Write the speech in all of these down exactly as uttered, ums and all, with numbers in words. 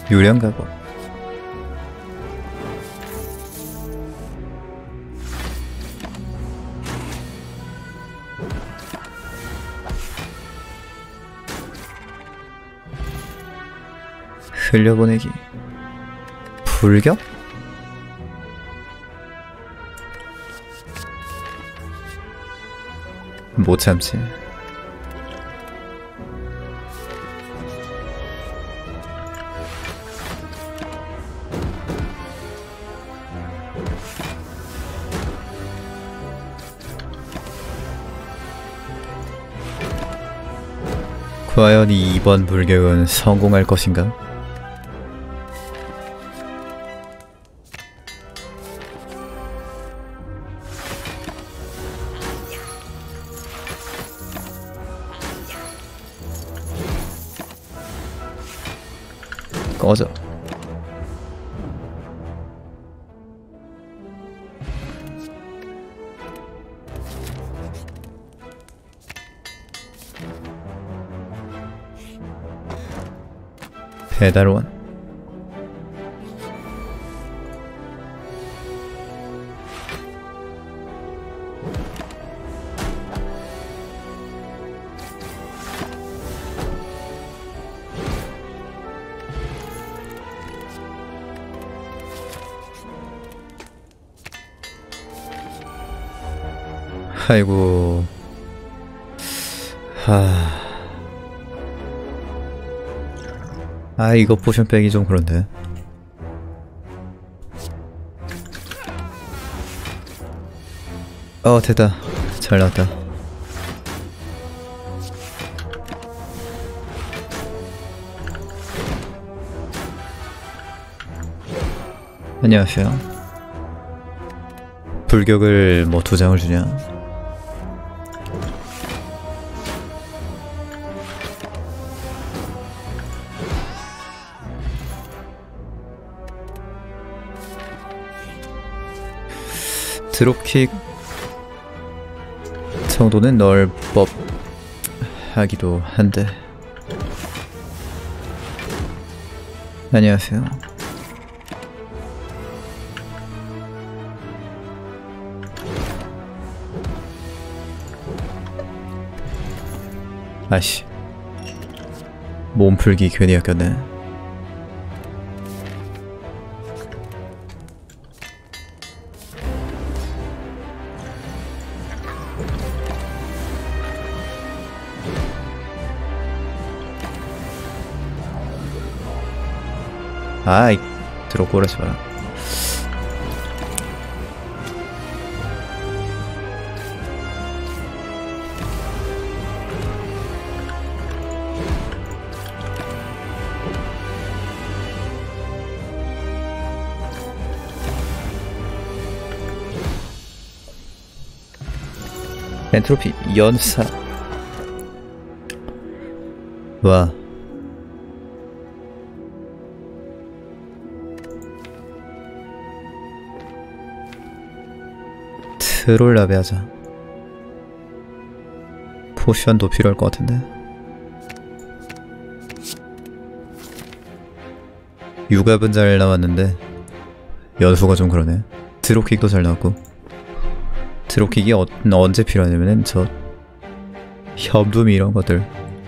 유령 갑옷. 흘려보내기. 불격? 못 참지. 과연 이 이번 불격은 성공할 것인가? 꺼져. 배달원. 아이고. 하... 아, 이거 포션 빼기 좀 그런데. 어, 됐다. 잘 나왔다. 안녕하세요. 불격을 뭐 두 장을 주냐? 드롭킥 정도는 넣을 법 하기도 한데. 안녕하세요. 아씨, 몸풀기 괜히 아꼈네. 아이, 들어오고 그러지 마라. 엔트로피 연사. 와, 트롤라베 하자. 포션도 필요할 것 같은데. 육압은 잘 나왔는데 연수가 좀 그러네. 드롭킥도 잘 나왔고. 드롭킥이 어, 언제 필요하냐면은 저 협둠이 이런 것들.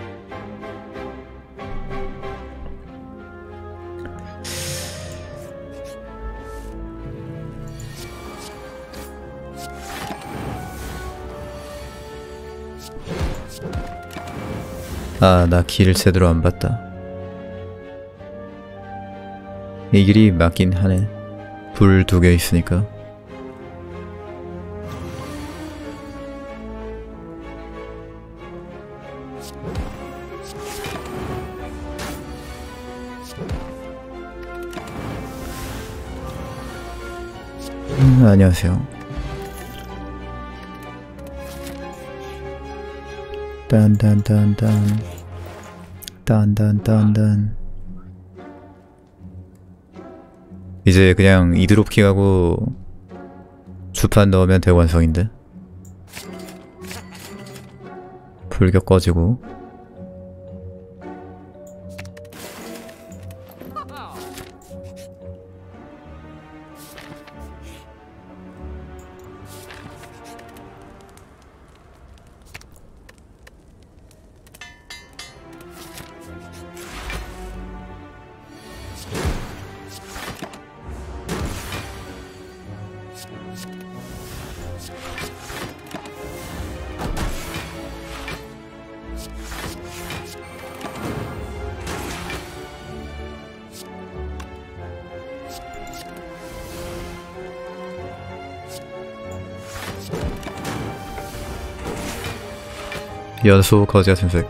아, 나 길을 제대로 안 봤다. 이 길이 맞긴 하네. 불 두 개 있으니까. 음, 안녕하세요. 딴딴딴딴 딴딴딴딴. 이제 그냥 이드롭킥하고 주판 넣으면 대완성인데. 불격 꺼지고. 연소 거지 같은 색.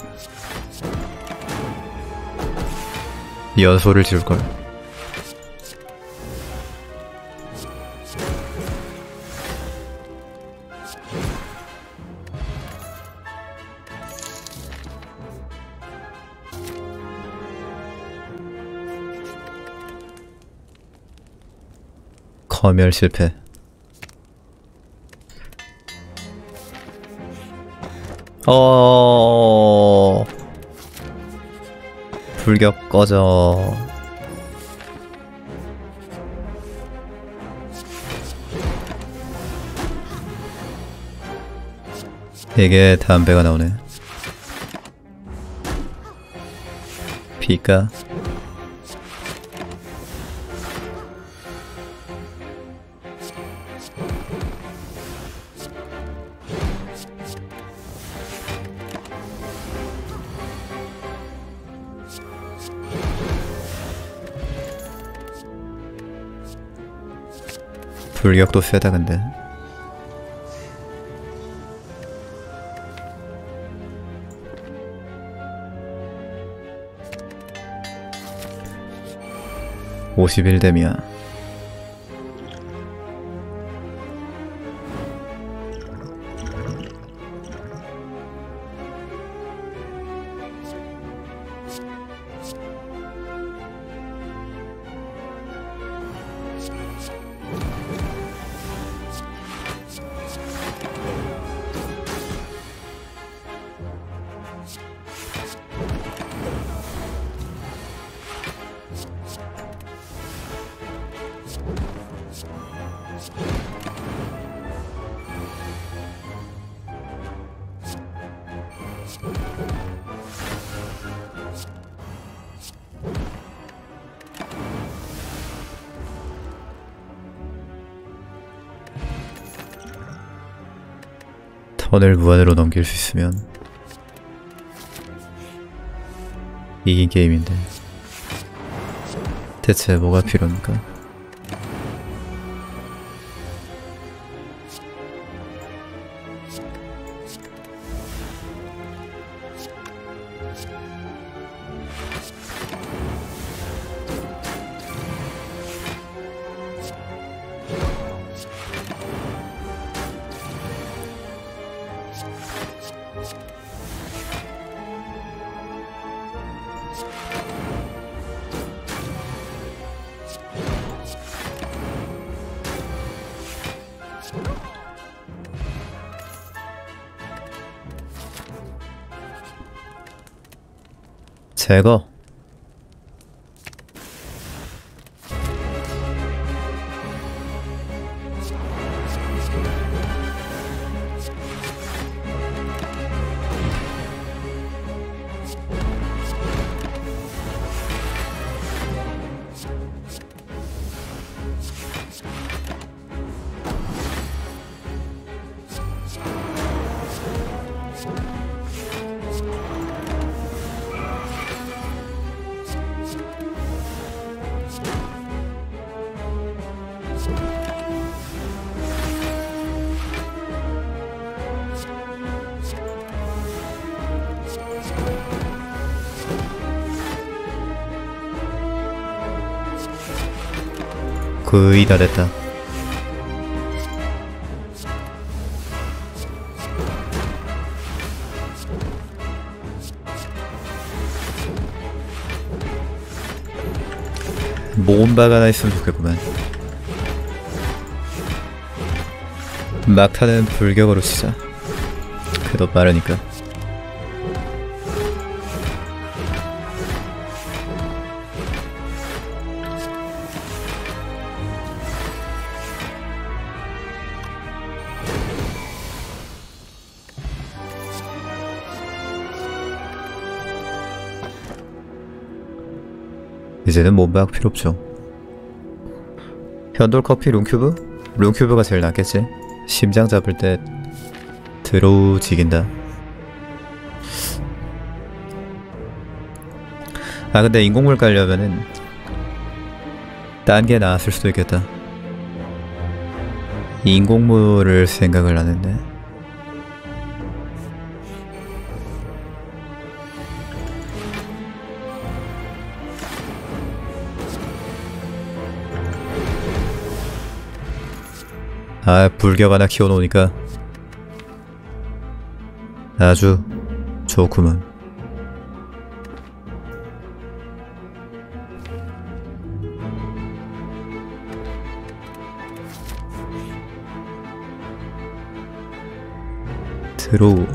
연소를 지울걸. 검열 실패. 어... 불격 꺼져. 이게 담배가 나오네. 피까? 불격도 세다 근데. 오십일 댐이야. 턴을 무한으로 넘길 수 있으면 이긴 게임인데 대체 뭐가 필요합니까? 제거. 거의 다 됐다. 모은바가 하나 있으면 좋겠구만. 막타는 불격으로 치자. 그래도 빠르니까. 이제는 몸박 필요 없죠. 현돌커피 룸큐브? 룸큐브가 제일 낫겠지? 심장 잡을 때 드로우 지긴다. 아 근데 인공물 깔려면은 딴 게 나았을 수도 있겠다. 인공물을 생각을 하는데 아, 불격 하나 키워놓으니까 아주 좋구만. 드로우.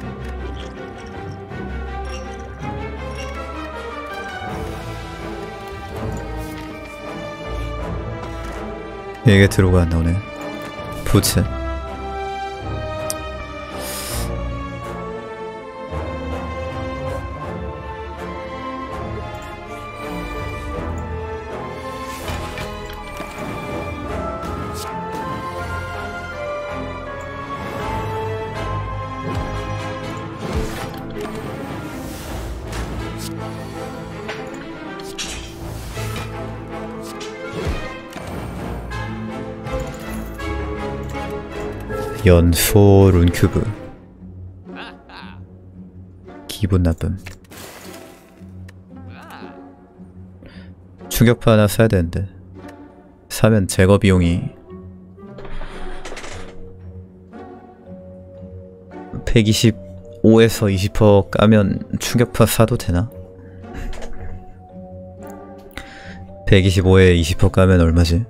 이게 드로우가 안 나오네. 부츠. 연소 룬큐브. 기분 나쁨. 충격파 하나 사야 되는데 사면 제거 비용이 백이십오에서 이십 퍼센트 까면 충격파 사도 되나? 백이십오에 이십 퍼센트 까면 얼마지?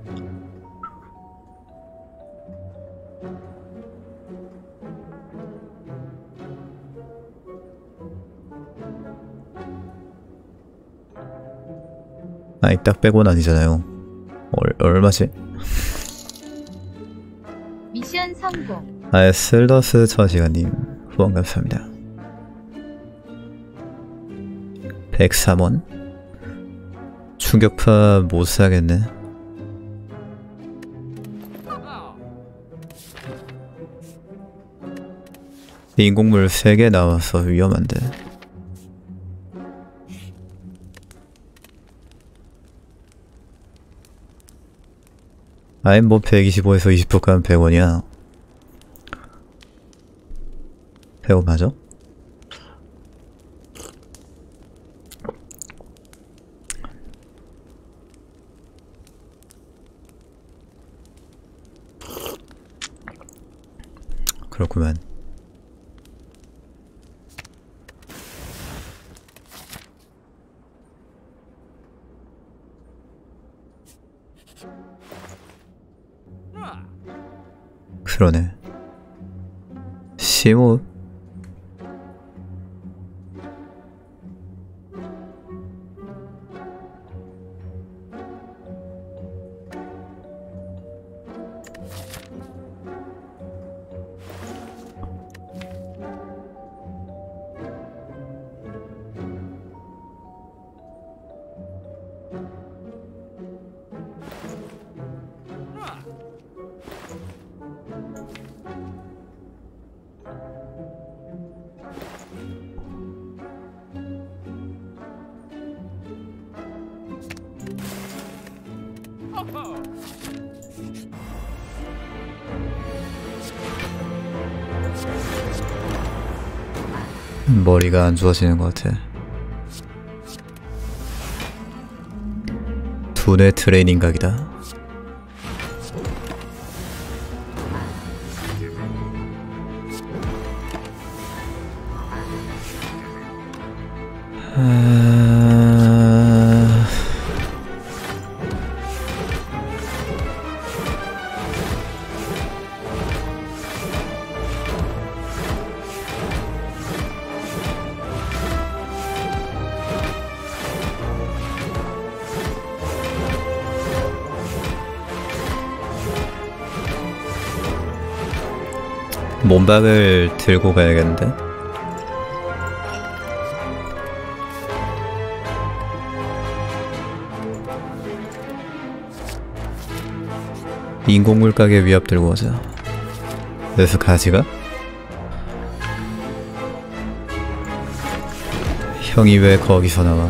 아니, 딱 빼고는 아니잖아요. 얼, 얼마지? 미션 성공. 아, 슬더스 처시간님 후원 감사합니다. 백삼 원? 충격파 못 사겠네. 인공물 세 개 나와서 위험한데. 아니 뭐 백이십오에서 이십 퍼센트 가면 백 원이야. 백 원 맞아? 그렇구만. 그러네. 심호. 머리가 안 좋아지는 것 같아. 두뇌 트레이닝 각이다. 아... 몸박을 들고 가야겠는데? 인공물 가게 위압 들고 가자. 그래서 가지가? 형이 왜 거기서 나와?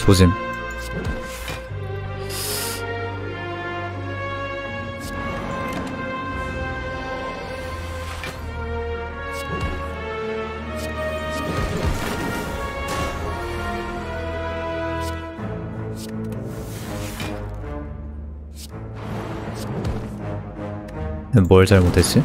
조짐. 뭘 잘못했지?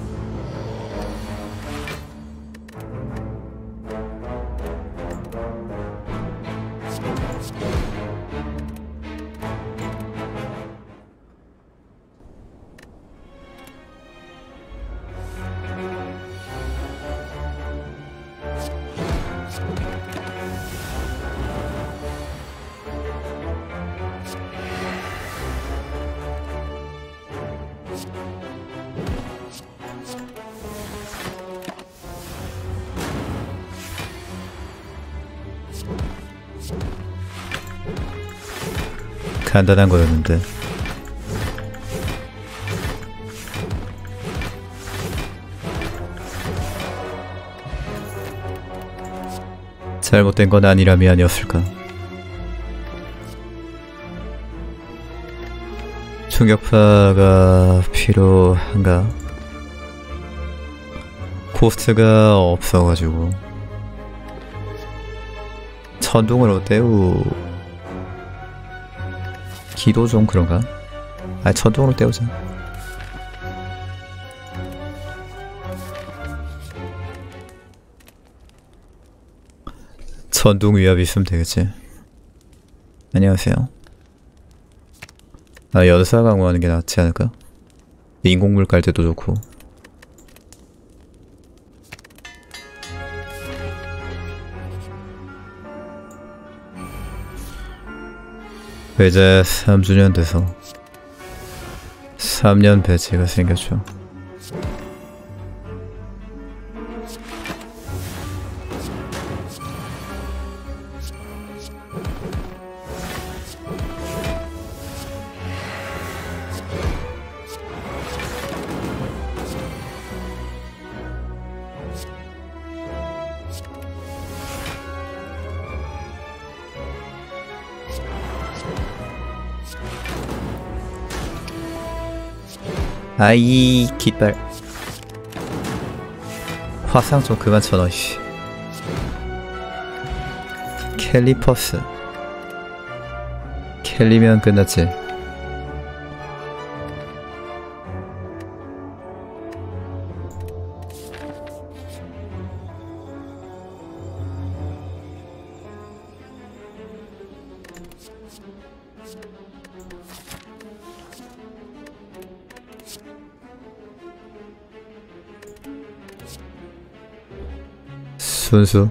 간단한 거였는데. 잘못된 건 아니라면 아니었을까. 충격파가 필요한가? 코스트가 없어가지고. 천둥을 어때요? 기도 좀 그런가? 아, 천둥으로 때우자. 천둥 위압이 있으면 되겠지. 안녕하세요. 아, 연사 강화하는 게 낫지 않을까? 인공물 깔 때도 좋고. 이제 삼 주년 돼서 삼 년 배지가 생겼죠. 아이 깃발. 화상 좀 그만 쳐넣어. 씨. 캘리퍼스. 캘리면 끝났지. 순수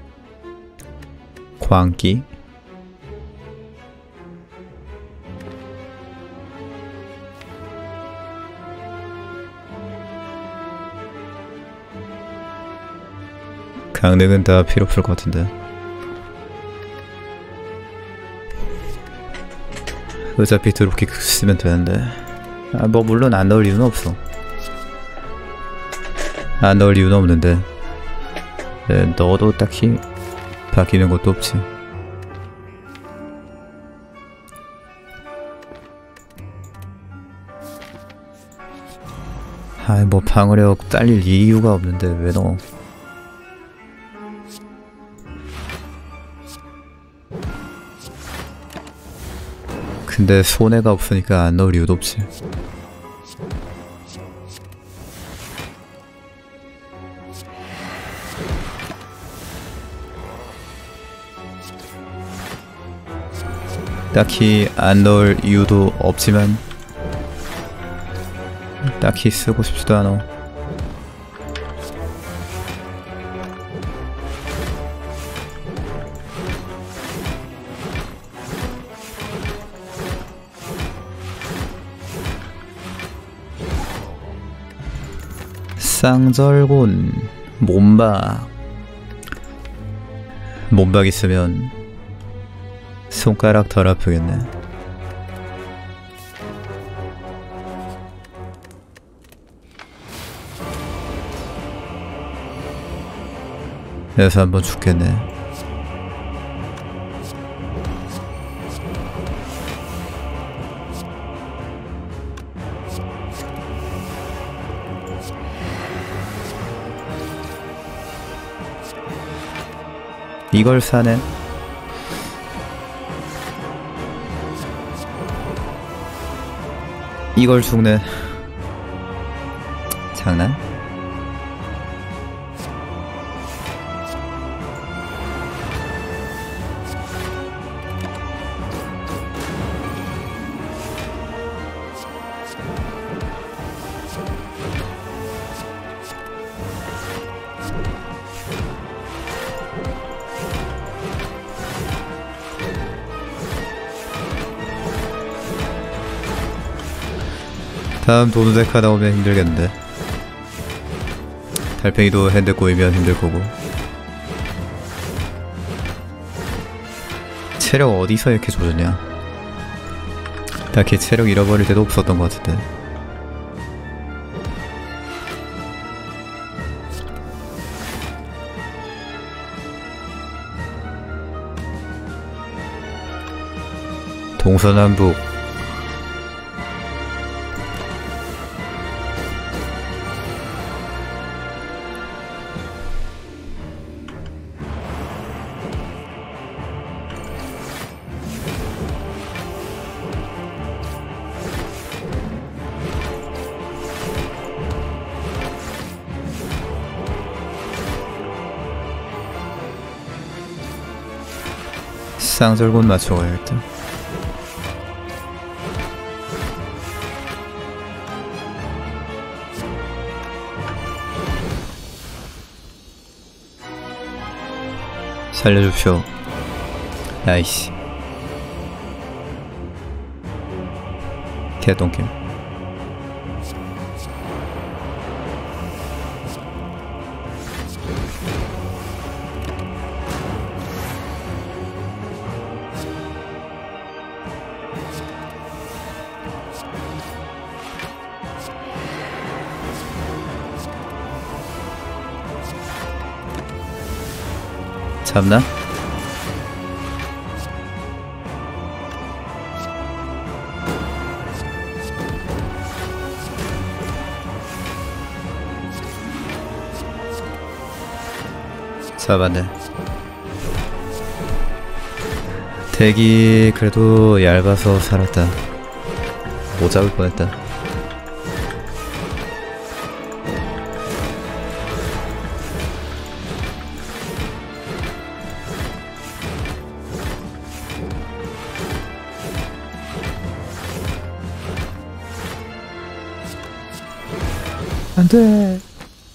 광기 강릉은 다 필요 없을 것 같은데. 어차피 드롭킥 쓰면 되는데. 아, 뭐 물론 안 넣을 이유는 없어. 안 넣을 이유는 없는데 네, 넣어도 딱히 바뀌는 것도 없지. 아이 뭐 방어력 딸릴 이유가 없는데 왜 넣어. 근데 손해가 없으니까 안 넣을 이유도 없지. 딱히 안 넣을 이유도 없지만 딱히 쓰고 싶지도 않아. 쌍절곤 몸박. 몸박 있으면 손가락 덜 아프겠네. 여기서 한번 죽겠네. 이걸 사네. 이걸 죽네. 장난? 다음 도누데카 나오면 힘들겠는데. 달팽이도 핸드 꼬이면 힘들 거고. 체력 어디서 이렇게 조졌냐? 딱히 체력 잃어버릴 때도 없었던 것 같은데. 동서남북 쌍절곤 맞춰가야겠다. 살려줍시오. 아이씨. 개똥김. 잡나? 잡았네. 덱이 그래도 얇아서 살았다. 못 잡을 뻔했다. 안돼.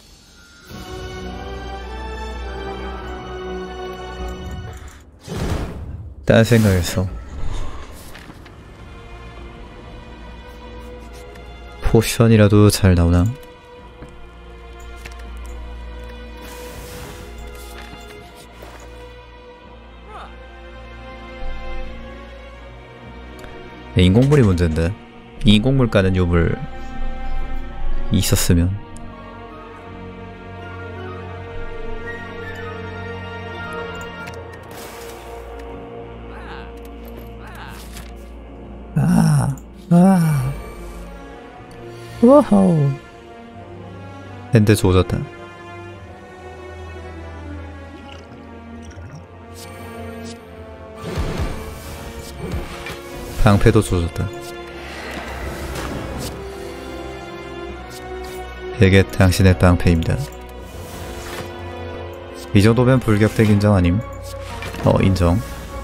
딴 생각했어. 포션이라도 잘 나오나? 인공물이 문제인데. 인공물 까는 유물 있었으면. 아, 아, 와우. 핸드 조졌다. 방패도 조졌다. 이게 당신의 방패입니다. 이 정도면 불격덱 인정 아님? 어, 인정.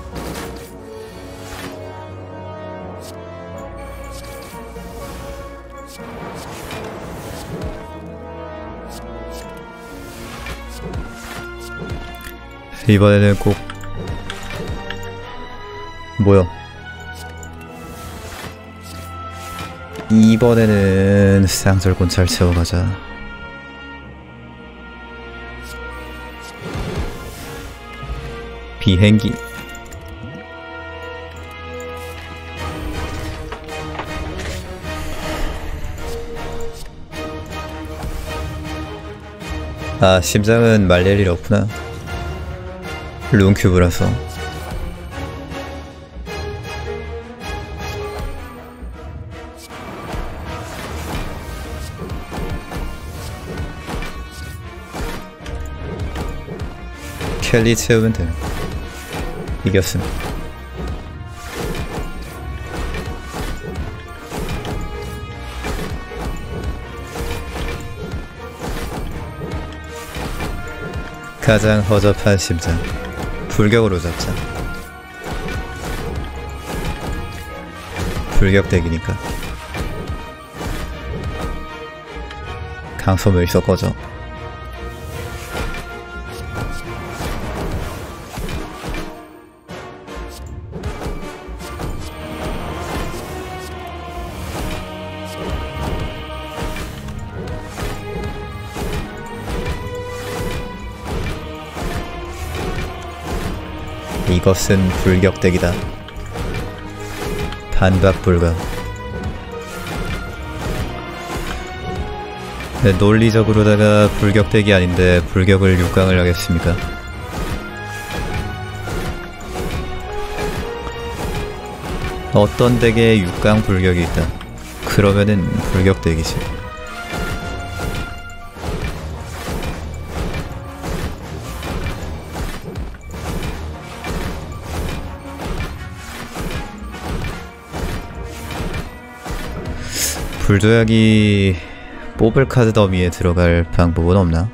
이번에는 꼭 뭐야? 이번에는 쌍절곤 잘 채워가자. 비행기. 아, 심장은 말릴 일 없구나. 룬큐브라서. 켈리 채우면 돼. 이겼음. 가장 허접한 심장. 불격으로 잡자. 불격덱이니까. 강소멸 있어 꺼져. 이것은 불격덱이다. 반박 불가. 네, 논리적으로다가 불격덱이 아닌데 불격을 육 강을 하겠습니까? 어떤 덱에 육 강 불격이 있다. 그러면은 불격덱이지. 불도약이 뽑을 카드 더미에 들어갈 방법은 없나?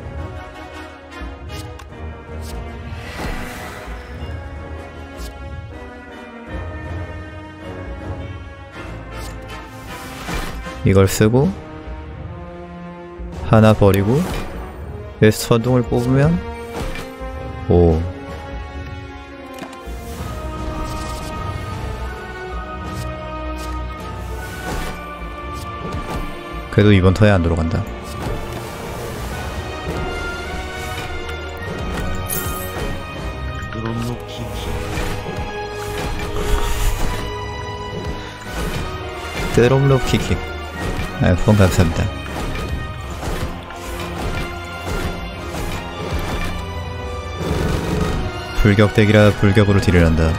이걸 쓰고 하나 버리고 여기서 천둥을 뽑으면 오 그래도 이번 턴에 안 들어간다. 드럼롭 키킥. 아, 후원 감사합니다. 불격덱이라 불격으로 딜을 한다.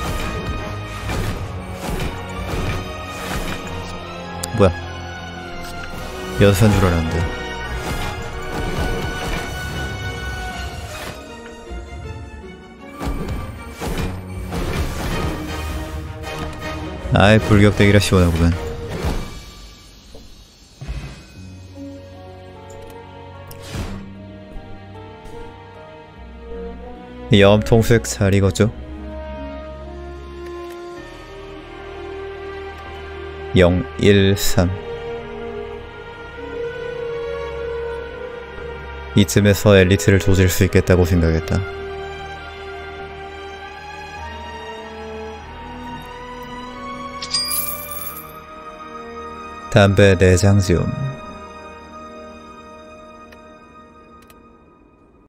뭐야? 여섯 줄 알았는데. 아이 불격덱이라 시원하구만. 염통색 잘 익었죠? 영, 일, 삼. 이쯤에서 엘리트를 조질 수 있겠다고 생각했다. 담배 네 장 지움.